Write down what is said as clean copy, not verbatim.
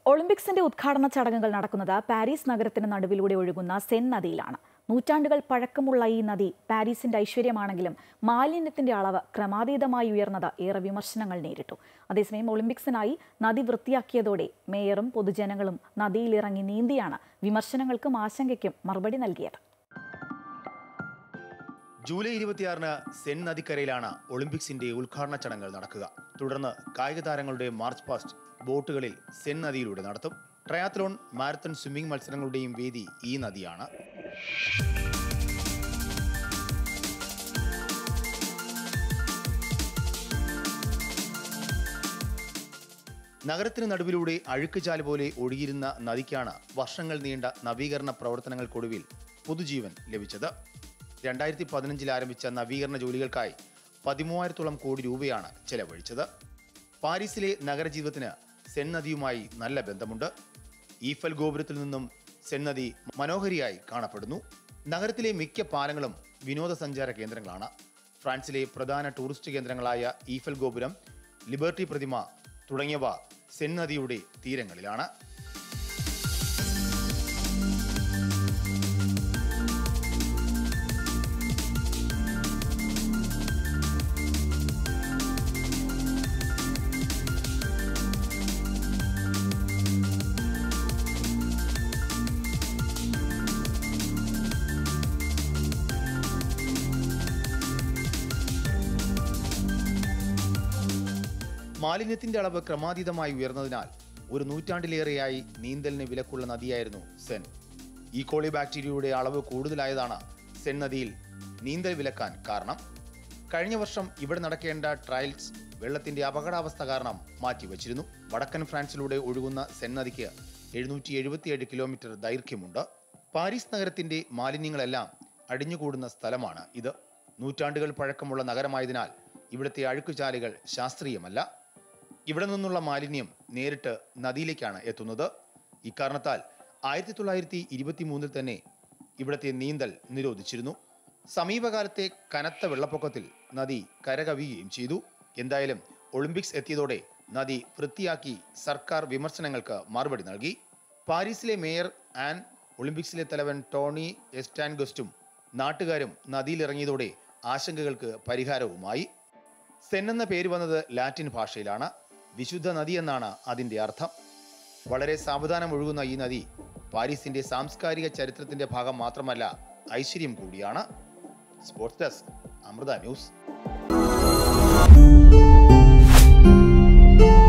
ഒളിമ്പിക്സിന്റെ ഉദ്ഘാടന ചടങ്ങുകൾ നടക്കുന്നത് പാരീസ് നഗരത്തിന് നടുവിലൂടെ ഒഴുകുന്ന സെൻ നദിയിലാണ്. നൂറ്റാണ്ടുകൾ പഴക്കമുള്ള ഈ നദി പാരീസിന്റെ ഐശ്വര്യമാണെങ്കിലും മാലിന്യത്തിന്റെ അളവ് ക്രമാതീതമായി ഉയർന്നത് ഏറെ വിമർശനങ്ങൾ നേരിട്ടു. അതേസമയം ഒളിമ്പിക്സിനായി നദി വൃത്തിയാക്കിയതോടെ മേയറും പൊതുജനങ്ങളും നദിയിലിറങ്ങി നീന്തിയാണ് വിമർശനങ്ങൾക്കും ആശങ്കയ്ക്കും മറുപടി നൽകിയത്. ജൂലൈ 26-ന് സെൻ നദിക്കരയിലാണ് ഒളിമ്പിക്സിന്റെ ഉദ്ഘാടന ചടങ്ങുകൾ നടക്കുക. തുടർന്ന് കായിക താരങ്ങളുടെ മാർച്ച് പാസ്റ്റ് ബോട്ടുകളിൽ സെൻ നദിയിലൂടെ നടത്തും. ട്രയാത്ലോൺ, മാരത്തൺ, സ്വിമ്മിംഗ് മത്സരങ്ങളുടെയും വേദി ഈ നദിയാണ്. നഗരത്തിന് നടുവിലൂടെ അഴുക്കുചാല് പോലെ ഒഴുകിയിരുന്ന നദിക്കാണ് വർഷങ്ങൾ നീണ്ട നവീകരണ പ്രവർത്തനങ്ങൾക്കൊടുവിൽ പുതുജീവൻ ലഭിച്ചത്. 2015 ആരംഭിച്ച നവീകരണ ജോലികൾക്കായി 13,000-ഓളം കോടി രൂപയാണ് ചെലവഴിച്ചത്. പാരീസിലെ നഗരജീവിതത്തിന് സെൻ നദിയുമായി നല്ല ബന്ധമുണ്ട്. ഈഫൽ ഗോപുരത്തിൽ നിന്നും സെൻ നദി മനോഹരിയായി കാണപ്പെടുന്നു. നഗരത്തിലെ മിക്ക പാലങ്ങളും വിനോദസഞ്ചാര കേന്ദ്രങ്ങളാണ്. ഫ്രാൻസിലെ പ്രധാന ടൂറിസ്റ്റ് കേന്ദ്രങ്ങളായ ഈഫൽ ഗോപുരം, ലിബർട്ടി പ്രതിമ തുടങ്ങിയവ സെൻ നദിയുടെ തീരങ്ങളിലാണ്. മാലിന്യത്തിന്റെ അളവ് ക്രമാതീതമായി ഉയർന്നതിനാൽ ഒരു നൂറ്റാണ്ടിലേറെയായി നീന്തലിന് വിലക്കുള്ള നദിയായിരുന്നു സെൻ. ഈക്കോളി ബാക്ടീരിയയുടെ അളവ് കൂടുതലായതാണ് സെൻ നദിയിൽ നീന്തൽ വിലക്കാൻ കാരണം. കഴിഞ്ഞ വർഷം ഇവിടെ നടക്കേണ്ട ട്രയൽസ് വെള്ളത്തിന്റെ അപകടാവസ്ഥ കാരണം മാറ്റിവച്ചിരുന്നു. വടക്കൻ ഫ്രാൻസിലൂടെ ഒഴുകുന്ന സെൻ നദിക്ക് 777 കിലോമീറ്റർ ദൈർഘ്യമുണ്ട്. പാരീസ് നഗരത്തിന്റെ മാലിന്യങ്ങളെല്ലാം അടിഞ്ഞുകൂടുന്ന സ്ഥലമാണ് ഇത്. നൂറ്റാണ്ടുകൾ പഴക്കമുള്ള നഗരമായതിനാൽ ഇവിടുത്തെ അഴുക്കുചാലുകൾ ശാസ്ത്രീയമല്ല. ഇവിടെ നിന്നുള്ള മാലിന്യം നേരിട്ട് നദിയിലേക്കാണ് എത്തുന്നത്. ഇക്കാരണത്താൽ 1923 തന്നെ ഇവിടുത്തെ നീന്തൽ നിരോധിച്ചിരുന്നു. സമീപകാലത്തെ കനത്ത വെള്ളപ്പൊക്കത്തിൽ നദി കരകവിയുകയും ചെയ്തു. എന്തായാലും ഒളിമ്പിക്സ് എത്തിയതോടെ നദി വൃത്തിയാക്കി സർക്കാർ വിമർശനങ്ങൾക്ക് മറുപടി നൽകി. പാരീസിലെ മേയർ ആൻ, ഒളിമ്പിക്സിലെ തലവൻ ടോണി എസ്റ്റാൻഗസ്റ്റും നാട്ടുകാരും നദിയിലിറങ്ങിയതോടെ ആശങ്കകൾക്ക് പരിഹാരവുമായി. സെൻ എന്ന പേര് വന്നത് ലാറ്റിൻ ഭാഷയിലാണ്. വിശുദ്ധ നദി എന്നാണ് അതിന്റെ അർത്ഥം. വളരെ സാവധാനം ഒഴുകുന്ന ഈ നദി പാരീസിന്റെ സാംസ്കാരിക ചരിത്രത്തിന്റെ ഭാഗം മാത്രമല്ല, ഐശ്വര്യം കൂടിയാണ്. Sports desk, Amrita news.